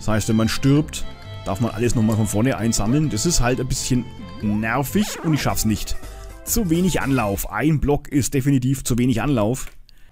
Das heißt, wenn man stirbt, darf man alles nochmal von vorne einsammeln. Das ist halt ein bisschen nervig und ich schaff's nicht. Zu wenig Anlauf. Ein Block ist definitiv zu wenig Anlauf.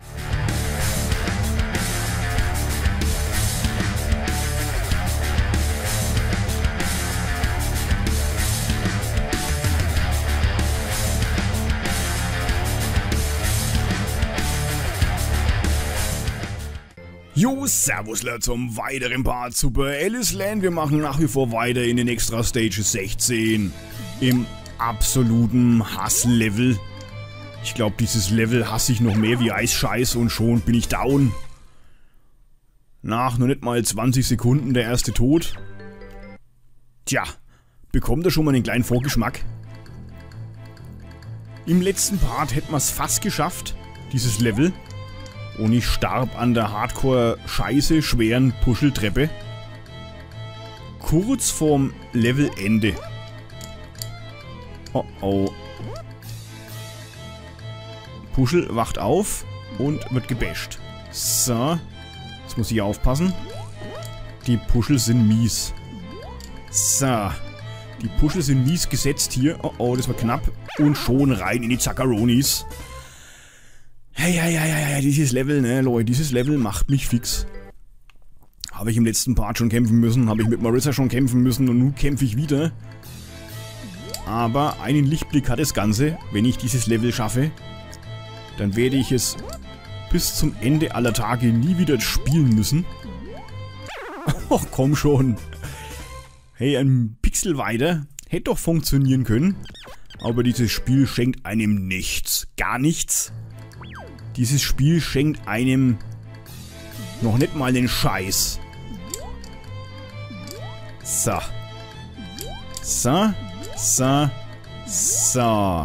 Jo, servusler zum weiteren Part Super Alice Land. Wir machen nach wie vor weiter in den Extra Stages 16. Im absoluten Hasslevel. Ich glaube, dieses Level hasse ich noch mehr wie Eisscheiß und schon bin ich down. Nach noch nicht mal 20 Sekunden der erste Tod. Tja, bekommt er schon mal einen kleinen Vorgeschmack. Im letzten Part hätten wir es fast geschafft, dieses Level. Und ich starb an der Hardcore-Scheiße schweren Puscheltreppe. Kurz vorm Levelende. Oh oh. Puschel wacht auf und wird gebasht. So. Jetzt muss ich aufpassen. Die Puschel sind mies. So. Die Puschel sind mies gesetzt hier. Oh oh, das war knapp. Und schon rein in die Zaccaronis. Hey, dieses Level, ne, Leute, dieses Level macht mich fix. Habe ich im letzten Part schon kämpfen müssen, habe ich mit Marissa schon kämpfen müssen und nun kämpfe ich wieder. Aber einen Lichtblick hat das Ganze, wenn ich dieses Level schaffe, dann werde ich es bis zum Ende aller Tage nie wieder spielen müssen. Ach komm schon. Hey, ein Pixel weiter, hätte doch funktionieren können. Aber dieses Spiel schenkt einem nichts, gar nichts. Dieses Spiel schenkt einem noch nicht mal den Scheiß. So. So. So. So.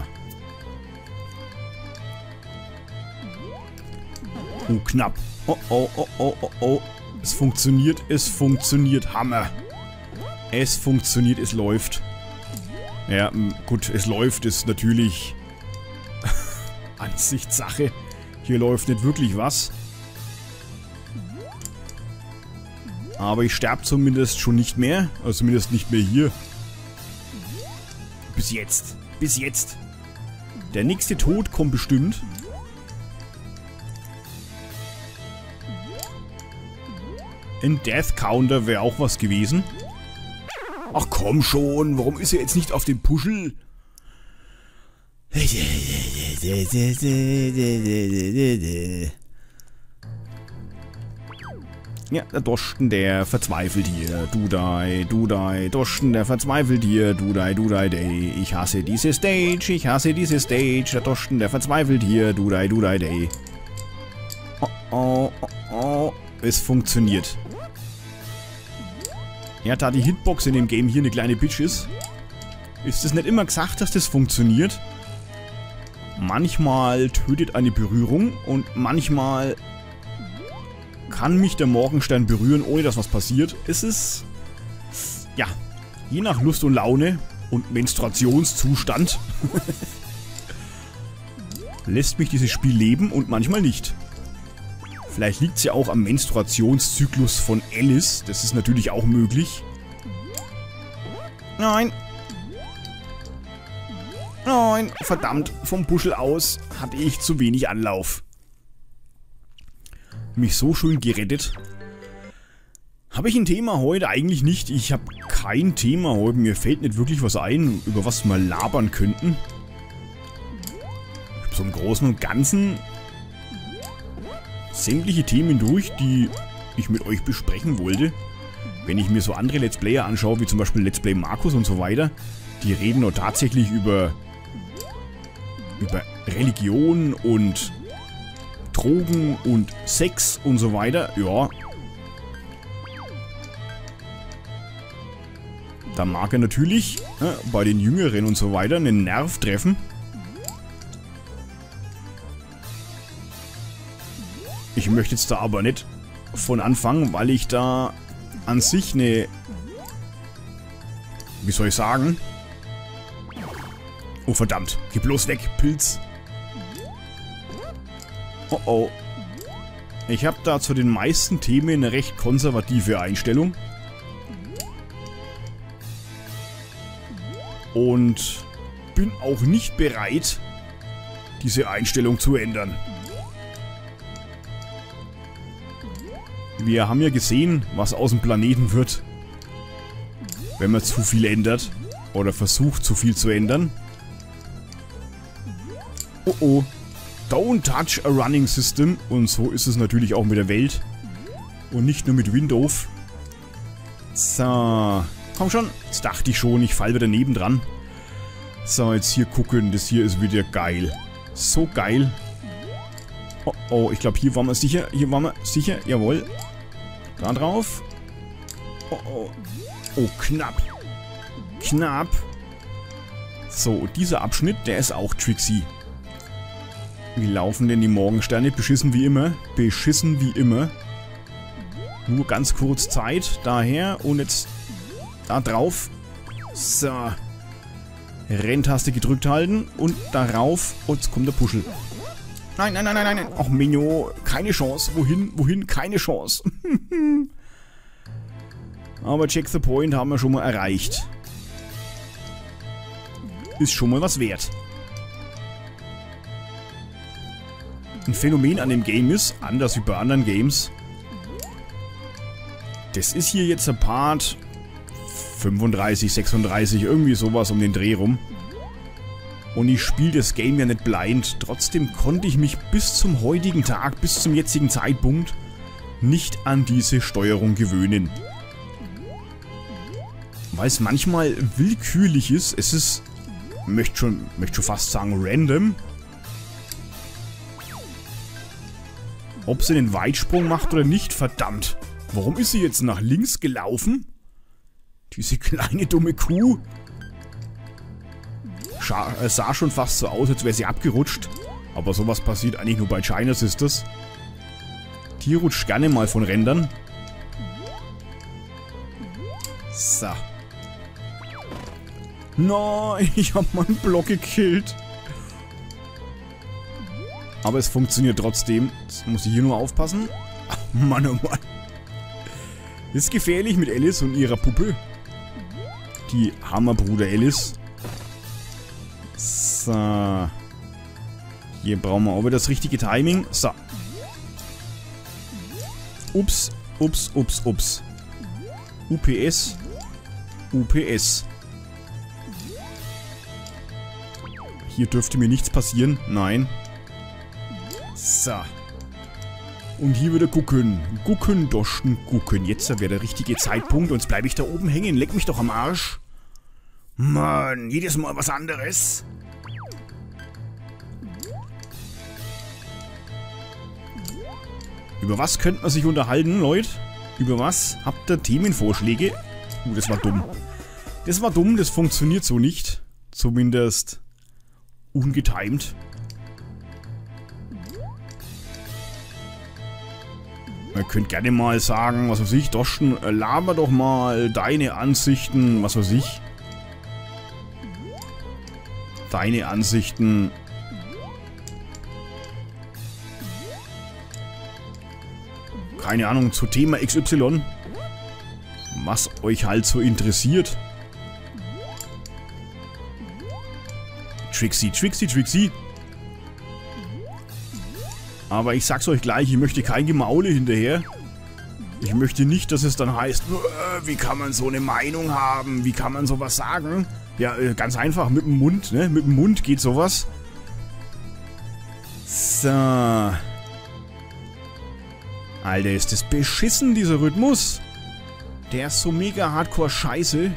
Oh, knapp. Oh, oh, oh, oh, oh, oh. Es funktioniert. Hammer. Es funktioniert, es läuft. Ja, gut, es läuft, ist natürlich Ansichtssache. Hier läuft nicht wirklich was. Aber ich sterbe zumindest schon nicht mehr. Also zumindest nicht mehr hier. Bis jetzt. Bis jetzt. Der nächste Tod kommt bestimmt. Ein Death Counter wäre auch was gewesen. Ach komm schon, warum ist er jetzt nicht auf dem Puschel? Ja, der Doschen, der verzweifelt hier. Dudai, Doschen, der verzweifelt hier. Dudai, day. Ich hasse diese Stage, Der Doschen, der verzweifelt hier. Dudai, day. Oh, oh, oh, oh. Es funktioniert. Ja, da die Hitbox in dem Game hier eine kleine Bitch ist es nicht immer gesagt, dass das funktioniert. Manchmal tötet eine Berührung und manchmal kann mich der Morgenstern berühren, ohne dass was passiert. Es ist, ja, je nach Lust und Laune und Menstruationszustand lässt mich dieses Spiel leben und manchmal nicht. Vielleicht liegt es ja auch am Menstruationszyklus von Alice. Das ist natürlich auch möglich. Nein. Nein, verdammt. Vom Puschel aus hatte ich zu wenig Anlauf. Mich so schön gerettet. Habe ich ein Thema heute? Eigentlich nicht. Ich habe kein Thema heute. Mir fällt nicht wirklich was ein, über was wir labern könnten. Ich habe so im Großen und Ganzen sämtliche Themen durch, die ich mit euch besprechen wollte. Wenn ich mir so andere Let's Player anschaue, wie zum Beispiel Let's Play Markus und so weiter, die reden nur tatsächlich über Religion und Drogen und Sex und so weiter. Ja. Da mag er natürlich bei den Jüngeren und so weiter einen Nerv treffen. Ich möchte jetzt da aber nicht von anfangen, weil ich da an sich eine... Wie soll ich sagen? Oh verdammt, geh bloß weg, Pilz. Oh oh. Ich habe da zu den meisten Themen eine recht konservative Einstellung. Und bin auch nicht bereit, diese Einstellung zu ändern. Wir haben ja gesehen, was aus dem Planeten wird, wenn man zu viel ändert. Oder versucht, zu viel zu ändern. Oh oh. Don't touch a running system. Und so ist es natürlich auch mit der Welt. Und nicht nur mit Windows. So. Komm schon. Jetzt dachte ich schon, ich falle wieder nebendran. So, jetzt hier gucken. Das hier ist wieder geil. So geil. Oh oh, ich glaube, hier waren wir sicher. Hier waren wir sicher. Jawohl. Da drauf. Oh oh. Oh, knapp. Knapp. So, dieser Abschnitt, der ist auch tricksy. Wie laufen denn die Morgensterne? Beschissen wie immer. Beschissen wie immer. Nur ganz kurz Zeit. Daher. Und jetzt da drauf. So. Renntaste gedrückt halten. Und darauf. Und jetzt kommt der Puschel. Nein, nein, nein, nein, nein. Ach, Menno. Keine Chance. Wohin? Wohin? Keine Chance. Aber Check the Point haben wir schon mal erreicht. Ist schon mal was wert. Ein Phänomen an dem Game ist, anders wie bei anderen Games, das ist hier jetzt ein Part 35, 36, irgendwie sowas um den Dreh rum. Und ich spiele das Game ja nicht blind. Trotzdem konnte ich mich bis zum heutigen Tag, bis zum jetzigen Zeitpunkt nicht an diese Steuerung gewöhnen. Weil es manchmal willkürlich ist. Es ist, möchte schon fast sagen, random. Ob sie den Weitsprung macht oder nicht, verdammt. Warum ist sie jetzt nach links gelaufen? Diese kleine dumme Kuh. Sah schon fast so aus, als wäre sie abgerutscht. Aber sowas passiert eigentlich nur bei China Sisters. Die rutscht gerne mal von Rändern. So. Nein, ich habe meinen Block gekillt. Aber es funktioniert trotzdem. Jetzt muss ich hier nur aufpassen. Ach, Mann, oh Mann. Ist gefährlich mit Alice und ihrer Puppe. Die Hammerbruder Alice. So. Hier brauchen wir auch wieder das richtige Timing. So. Ups, ups, ups, ups. UPS. UPS. Hier dürfte mir nichts passieren. Nein. So. Und hier wieder gucken. Gucken, Doschen, gucken. Jetzt wäre der richtige Zeitpunkt. Und jetzt bleibe ich da oben hängen. Leck mich doch am Arsch. Mann, jedes Mal was anderes. Über was könnte man sich unterhalten, Leute? Über was? Habt ihr Themenvorschläge? Das war dumm. Das war dumm, das funktioniert so nicht. Zumindest ungetimed. Man könnte gerne mal sagen, was weiß ich, Doschen, laber doch mal deine Ansichten, was weiß ich. Deine Ansichten. Keine Ahnung, zu Thema XY. Was euch halt so interessiert. Trixie, Trixie, Trixie. Aber ich sag's euch gleich, ich möchte kein Gemaule hinterher. Ich möchte nicht, dass es dann heißt, wie kann man so eine Meinung haben? Wie kann man sowas sagen? Ja, ganz einfach, mit dem Mund, ne? Mit dem Mund geht sowas. So. Alter, ist das beschissen, dieser Rhythmus. Der ist so mega hardcore scheiße.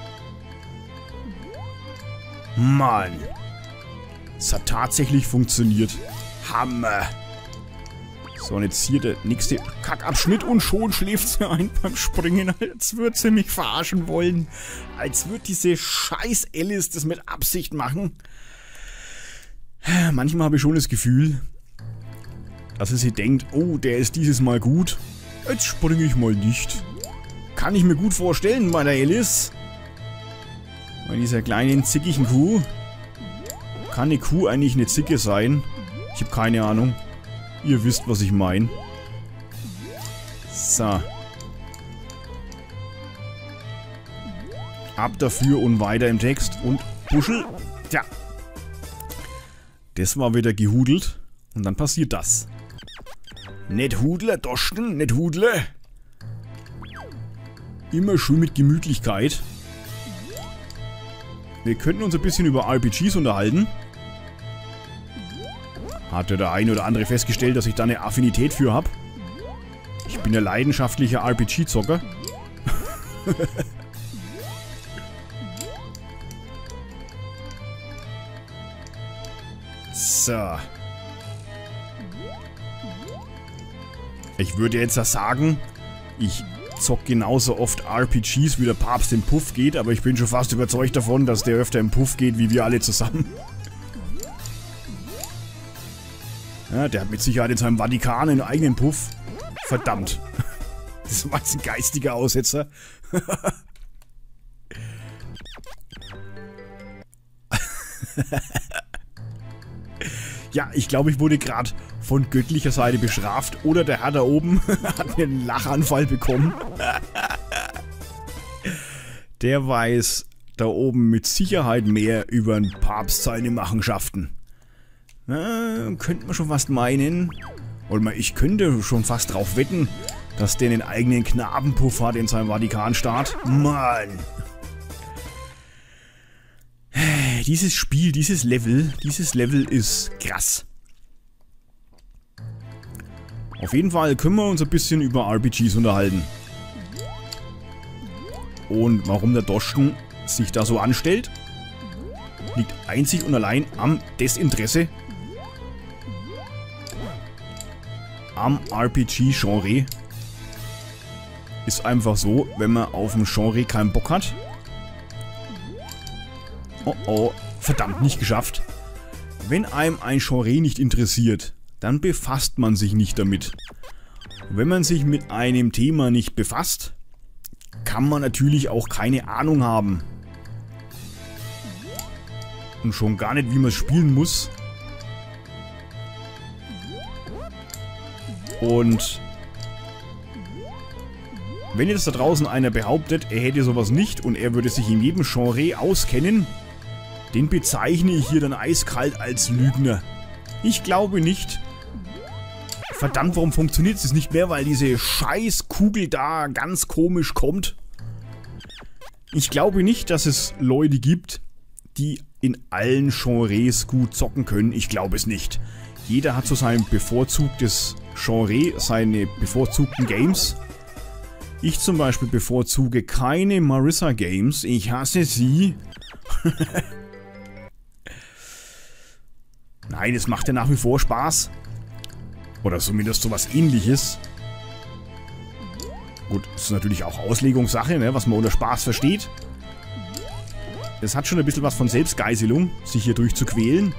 Mann. Es hat tatsächlich funktioniert. Hammer. So, und jetzt hier der nächste Kackabschnitt und schon schläft sie ein beim Springen. Als würde sie mich verarschen wollen. Als würde diese scheiß Alice das mit Absicht machen. Manchmal habe ich schon das Gefühl, dass sie sich denkt, oh, der ist dieses Mal gut. Jetzt springe ich mal nicht. Kann ich mir gut vorstellen bei der Alice. Bei dieser kleinen, zickigen Kuh. Kann eine Kuh eigentlich eine Zicke sein? Ich habe keine Ahnung. Ihr wisst, was ich meine. So. Ab dafür und weiter im Text. Und Puschel. Tja. Das war wieder gehudelt. Und dann passiert das. Nicht hudle, Doschen, nicht hudle. Immer schön mit Gemütlichkeit. Wir könnten uns ein bisschen über RPGs unterhalten. Hatte der eine oder andere festgestellt, dass ich da eine Affinität für habe. Ich bin ein leidenschaftlicher RPG-Zocker. So. Ich würde jetzt sagen, ich zock genauso oft RPGs, wie der Papst im Puff geht, aber ich bin schon fast überzeugt davon, dass der öfter im Puff geht, wie wir alle zusammen. Ja, der hat mit Sicherheit in seinem Vatikan einen eigenen Puff. Verdammt. Das war jetzt ein geistiger Aussetzer. Ja, ich glaube, ich wurde gerade von göttlicher Seite bestraft. Oder der Herr da oben hat mir einen Lachanfall bekommen. Der weiß da oben mit Sicherheit mehr über den Papst seine Machenschaften. Könnte man schon fast meinen. Oder ich könnte schon fast drauf wetten, dass der einen eigenen Knabenpuff hat in seinem Vatikanstaat. Mann! Dieses Spiel, dieses Level ist krass. Auf jeden Fall können wir uns ein bisschen über RPGs unterhalten. Und warum der Doschen sich da so anstellt, liegt einzig und allein am Desinteresse am RPG-Genre. Ist einfach so, wenn man auf ein Genre keinen Bock hat. Oh oh, verdammt, nicht geschafft. Wenn einem ein Genre nicht interessiert, dann befasst man sich nicht damit. Und wenn man sich mit einem Thema nicht befasst, kann man natürlich auch keine Ahnung haben. Und schon gar nicht, wie man es spielen muss. Und wenn jetzt da draußen einer behauptet, er hätte sowas nicht und er würde sich in jedem Genre auskennen, den bezeichne ich hier dann eiskalt als Lügner. Ich glaube nicht. Verdammt, warum funktioniert es nicht mehr? Weil diese Scheißkugel da ganz komisch kommt. Ich glaube nicht, dass es Leute gibt, die in allen Genres gut zocken können. Ich glaube es nicht. Jeder hat so sein bevorzugtes Genre, seine bevorzugten Games. Ich zum Beispiel bevorzuge keine Marissa Games. Ich hasse sie. Nein, es macht ja nach wie vor Spaß. Oder zumindest sowas Ähnliches. Gut, das ist natürlich auch Auslegungssache, ne, was man unter Spaß versteht. Es hat schon ein bisschen was von Selbstgeißelung, sich hier durchzuquälen.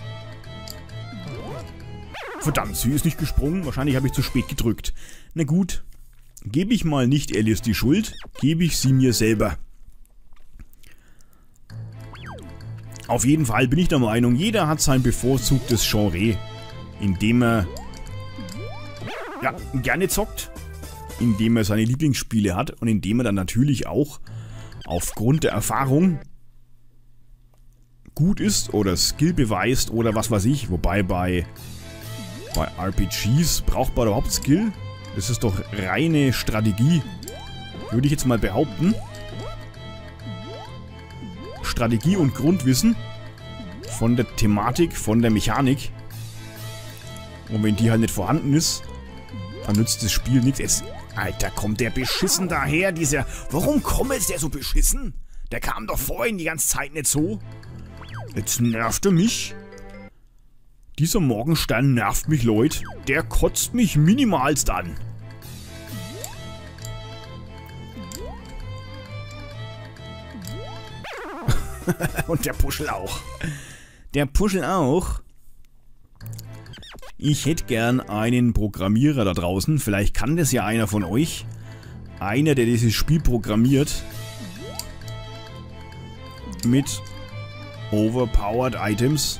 Verdammt, sie ist nicht gesprungen. Wahrscheinlich habe ich zu spät gedrückt. Na gut, gebe ich mal nicht Alice die Schuld, gebe ich sie mir selber. Auf jeden Fall bin ich der Meinung, jeder hat sein bevorzugtes Genre, in dem er ja, gerne zockt, in dem er seine Lieblingsspiele hat und in dem er dann natürlich auch aufgrund der Erfahrung gut ist oder Skill beweist oder was weiß ich. Wobei bei RPGs braucht man überhaupt Skill. Das ist doch reine Strategie, würde ich jetzt mal behaupten. Strategie und Grundwissen von der Thematik, von der Mechanik. Und wenn die halt nicht vorhanden ist, dann nützt das Spiel nichts. Jetzt, Alter, kommt der beschissen daher, dieser... Warum kommt jetzt der so beschissen? Der kam doch vorhin die ganze Zeit nicht so. Jetzt nervt er mich. Dieser Morgenstern nervt mich, Leute. Der kotzt mich minimalst an. Und der Puschel auch. Der Puschel auch. Ich hätte gern einen Programmierer da draußen. Vielleicht kann das ja einer von euch. Einer, der dieses Spiel programmiert. Mit overpowered Items.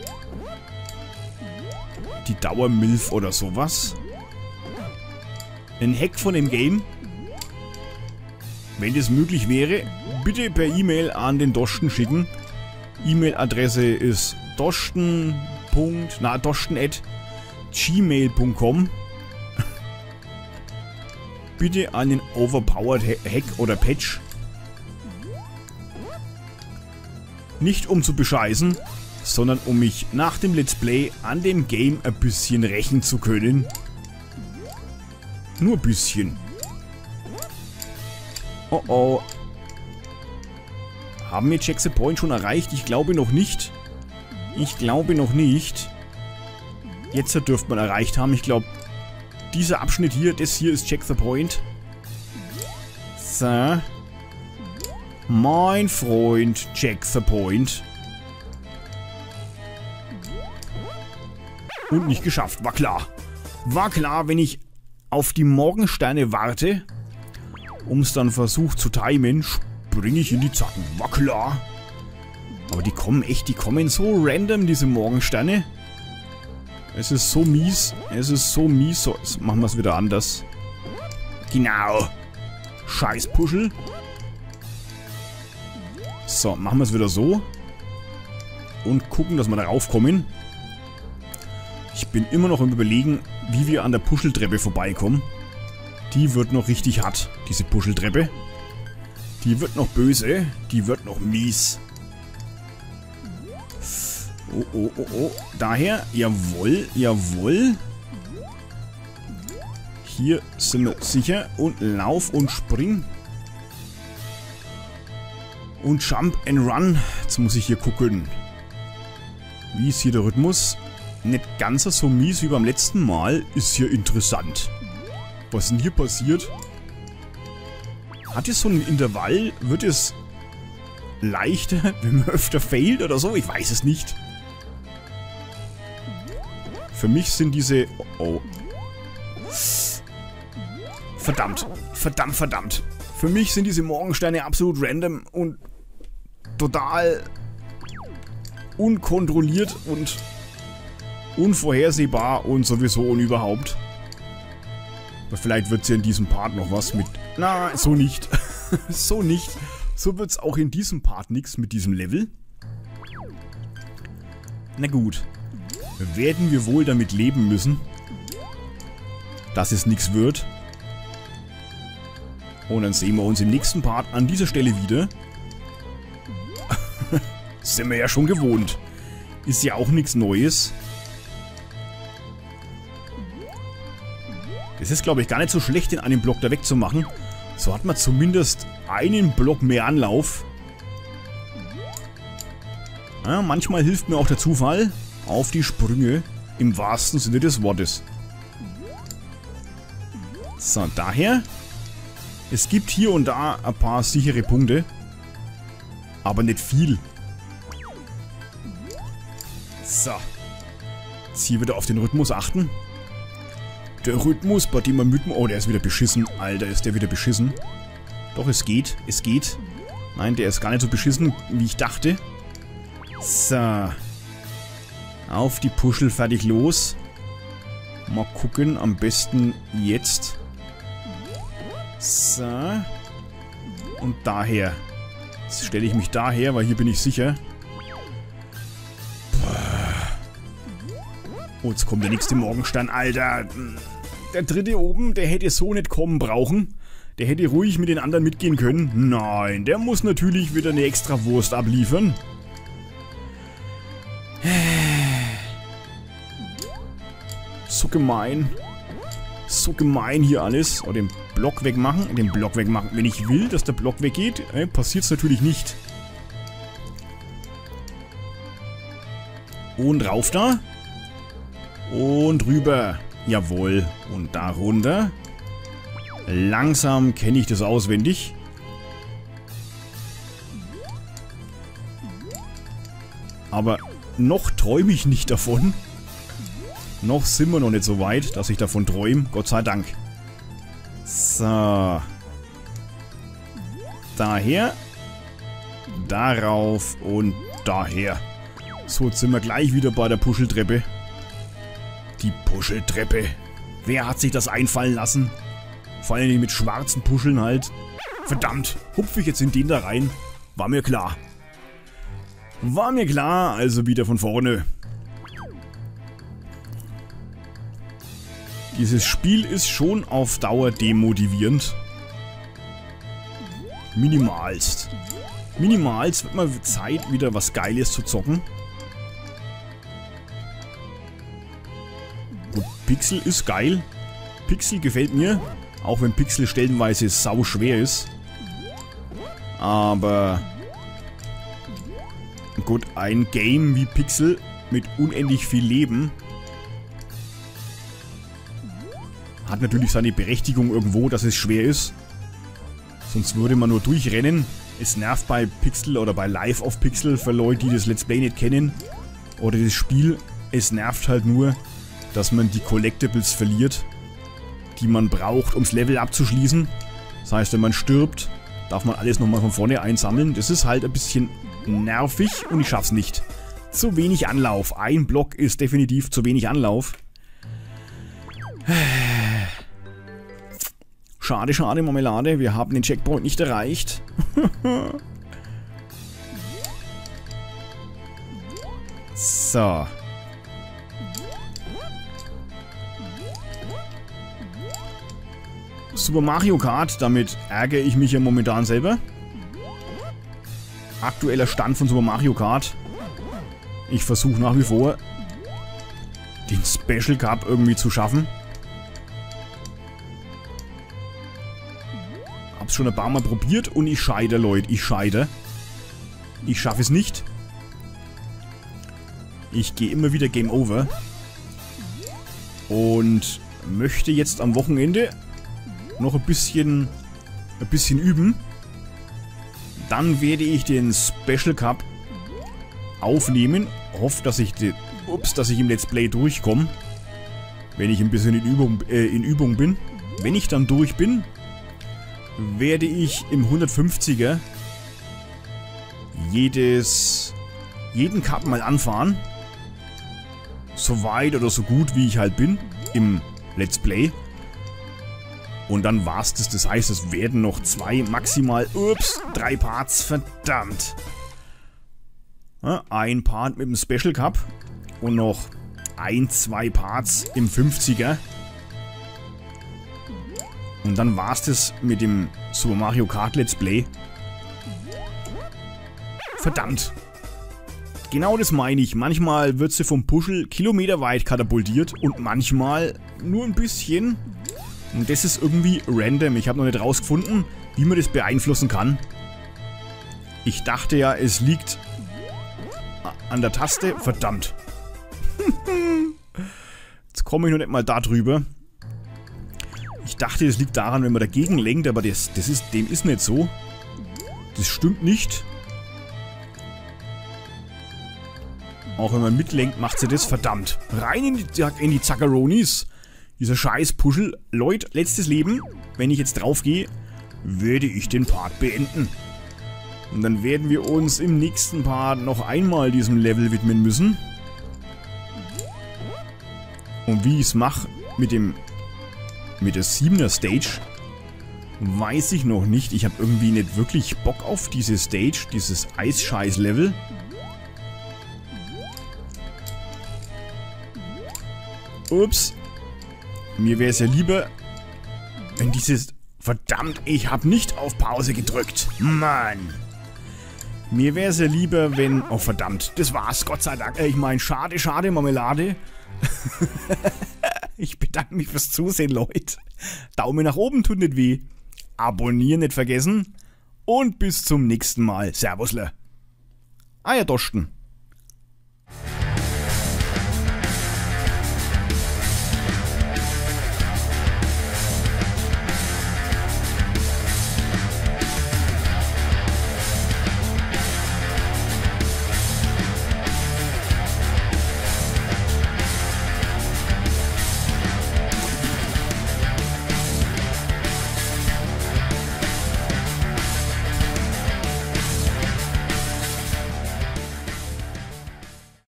Die Dauermilf oder sowas. Ein Hack von dem Game. wenn das möglich wäre, bitte per E-Mail an den Dosten schicken. E-Mail-Adresse ist dosten@gmail.com. Bitte an den Overpowered Hack oder Patch. Nicht um zu bescheißen, sondern um mich nach dem Let's Play an dem Game ein bisschen rächen zu können. Nur ein bisschen. Oh oh. Haben wir Check the Point schon erreicht? Ich glaube noch nicht. Ich glaube noch nicht. Jetzt dürfte man erreicht haben. Ich glaube, dieser Abschnitt hier, das hier ist Check the Point. So. Mein Freund, Check the Point. Und nicht geschafft, war klar. War klar, wenn ich auf die Morgensterne warte, um es dann versucht zu timen, springe ich in die Zacken. War klar. Aber die kommen echt, die kommen so random, diese Morgensterne. Es ist so mies. Es ist so mies. So, jetzt machen wir es wieder anders. Genau. Scheiß Puschel. So, machen wir es wieder so. Und gucken, dass wir da raufkommen. Ich bin immer noch im Überlegen, wie wir an der Puscheltreppe vorbeikommen. Die wird noch richtig hart, diese Puscheltreppe. Die wird noch böse. Die wird noch mies. Oh, oh, oh, oh. Daher, jawohl, jawohl. Hier sind wir sicher. Und lauf und spring. Und Jump and Run. Jetzt muss ich hier gucken. Wie ist hier der Rhythmus? Nicht ganz so mies wie beim letzten Mal. Ist hier interessant. Was ist denn hier passiert? Hat es so ein Intervall? Wird es leichter, wenn man öfter failt oder so? Ich weiß es nicht. Für mich sind diese... Oh, oh. Verdammt. Verdammt, verdammt. Für mich sind diese Morgensterne absolut random und total unkontrolliert und unvorhersehbar und sowieso und überhaupt. Aber vielleicht wird es ja in diesem Part noch was mit... Na, so nicht. So nicht. So wird es auch in diesem Part nichts mit diesem Level. Na gut. Werden wir wohl damit leben müssen, dass es nichts wird. Und dann sehen wir uns im nächsten Part an dieser Stelle wieder. Sind wir ja schon gewohnt. Ist ja auch nichts Neues. Es ist, glaube ich, gar nicht so schlecht, den einen Block da wegzumachen. So hat man zumindest einen Block mehr Anlauf. Ja, manchmal hilft mir auch der Zufall auf die Sprünge, im wahrsten Sinne des Wortes. So, daher, es gibt hier und da ein paar sichere Punkte, aber nicht viel. So, jetzt hier wieder auf den Rhythmus achten. Der Rhythmus, bei dem man mit... Oh, der ist wieder beschissen. Alter, ist der wieder beschissen. Doch, es geht. Es geht. Nein, der ist gar nicht so beschissen, wie ich dachte. So. Auf die Puschel, fertig, los. Mal gucken, am besten jetzt. So. Und daher. Jetzt stelle ich mich daher, weil hier bin ich sicher. Oh, jetzt kommt der nächste Morgenstern, Alter. Der dritte oben, der hätte so nicht kommen brauchen. Der hätte ruhig mit den anderen mitgehen können. Nein, der muss natürlich wieder eine extra Wurst abliefern. So gemein. So gemein hier alles. Oh, den Block wegmachen. Den Block wegmachen. Wenn ich will, dass der Block weggeht, passiert es natürlich nicht. Und rauf da. Und rüber. Jawohl. Und da runter. Langsam kenne ich das auswendig. Aber noch träume ich nicht davon. Noch sind wir noch nicht so weit, dass ich davon träume. Gott sei Dank. So. Daher. Darauf und daher. So, jetzt sind wir gleich wieder bei der Puscheltreppe. Die Puscheltreppe. Wer hat sich das einfallen lassen? Vor allem mit schwarzen Puscheln halt. Verdammt, hupfe ich jetzt in den da rein? War mir klar. War mir klar, also wieder von vorne. Dieses Spiel ist schon auf Dauer demotivierend. Minimalst. Minimalst wird mal Zeit, wieder was Geiles zu zocken. Gut, Pixel ist geil. Pixel gefällt mir. Auch wenn Pixel stellenweise sau schwer ist. Aber gut, ein Game wie Pixel mit unendlich viel Leben hat natürlich seine Berechtigung irgendwo, dass es schwer ist. Sonst würde man nur durchrennen. Es nervt bei Pixel oder bei Live of Pixel für Leute, die das Let's Play nicht kennen. Oder das Spiel. Es nervt halt nur, dass man die Collectibles verliert, die man braucht, ums Level abzuschließen. Das heißt, wenn man stirbt, darf man alles nochmal von vorne einsammeln. Das ist halt ein bisschen nervig und ich schaff's nicht. Zu wenig Anlauf. Ein Block ist definitiv zu wenig Anlauf. Schade, schade, Marmelade. Wir haben den Checkpoint nicht erreicht. So. Super Mario Kart, damit ärgere ich mich ja momentan selber. Aktueller Stand von Super Mario Kart. Ich versuche nach wie vor, den Special Cup irgendwie zu schaffen. Hab's schon ein paar Mal probiert und ich scheitere, Leute. Ich scheitere. Ich schaffe es nicht. Ich gehe immer wieder Game Over. Und möchte jetzt am Wochenende noch ein bisschen üben. Dann werde ich den Special Cup aufnehmen. Hoffe, dass ich im Let's Play durchkomme. Wenn ich ein bisschen in Übung bin. Wenn ich dann durch bin, werde ich im 150er jeden Cup mal anfahren. So weit oder so gut wie ich halt bin im Let's Play. Und dann war's das. Das heißt, es werden noch 2, maximal, 3 Parts. Verdammt. Ja, ein Part mit dem Special Cup. Und noch 2 Parts im 50er. Und dann war's das mit dem Super Mario Kart Let's Play. Verdammt. Genau das meine ich. Manchmal wird sie vom Puschel kilometerweit katapultiert und manchmal nur ein bisschen. Und das ist irgendwie random. Ich habe noch nicht rausgefunden, wie man das beeinflussen kann. Ich dachte ja, es liegt an der Taste. Verdammt. Jetzt komme ich noch nicht mal da drüber. Ich dachte, es liegt daran, wenn man dagegen lenkt, aber dem ist nicht so. Das stimmt nicht. Auch wenn man mitlenkt, macht sie das. Verdammt. Rein in die Zackeronis. Dieser scheiß Puschel. Leute, letztes Leben. Wenn ich jetzt drauf gehe, werde ich den Part beenden. Und dann werden wir uns im nächsten Part noch einmal diesem Level widmen müssen. Und wie ich es mache mit der 7er Stage, weiß ich noch nicht. Ich habe irgendwie nicht wirklich Bock auf diese Stage, dieses Eisscheiß-Level. Ups. Mir wäre es ja lieber, wenn dieses... Verdammt, ich habe nicht auf Pause gedrückt. Mann. Mir wäre es ja lieber, wenn... Oh, verdammt. Das war's, Gott sei Dank. Ich meine, schade, schade, Marmelade. Ich bedanke mich fürs Zusehen, Leute. Daumen nach oben tut nicht weh. Abonnieren nicht vergessen. Und bis zum nächsten Mal. Servusle. Eierdosten.